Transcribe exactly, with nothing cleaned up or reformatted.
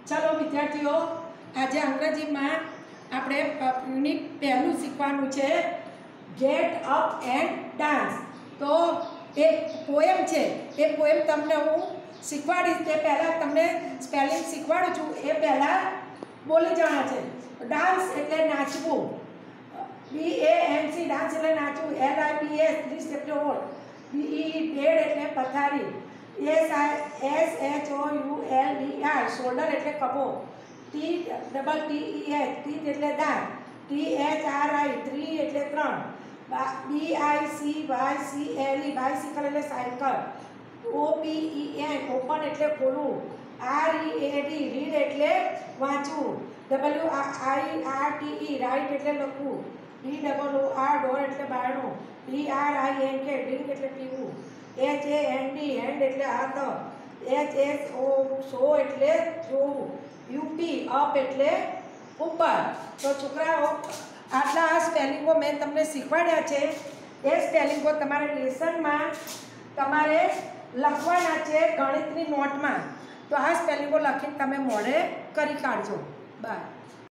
ચલો વિદ્યાર્થીઓ, આજે અંગ્રેજીમાં આપણે યુનિટ પહેલું શીખવાનું છે ગેટ અપ એન્ડ ડાન્સ. તો એક પોએમ છે, એ પોએમ તમને હું શીખવાડીશ. તે પહેલાં તમને સ્પેલિંગ શીખવાડું છું, એ પહેલાં બોલી જણા છે. ડાન્સ એટલે નાચવું, B A N C dance એટલે નાચવું, L I B S three step all, B bed એટલે પથારી, S I S H O U L D R shoulder એટલે ખભો, T double T E H teeth એટલે દાંત, T H R I three એટલે ત્રણ, B I C Y C L E bicycle એટલે સાયકલ, O P E N open એટલે ખોલવું, આર ઈ એ ડી રીડ એટલે વાંચવું, W I R T E write એટલે લખવું, D double O R door એટલે બારણું, D R I N K drink એટલે પીવું, H A N D hand એટલે હાથ, એચ એસ ઓ શો એટલે જોવું, યુપી અપ એટલે ઉપર. તો છોકરાઓ, આટલા આ સ્પેલિંગો મેં તમને શીખવાડ્યા છે. એ સ્પેલિંગો તમારે લેસનમાં તમારે લખવાના છે ગણિતની નોટમાં. તો આ સ્પેલિંગો લખીને તમે મોઢે કરી કાઢજો. બાય.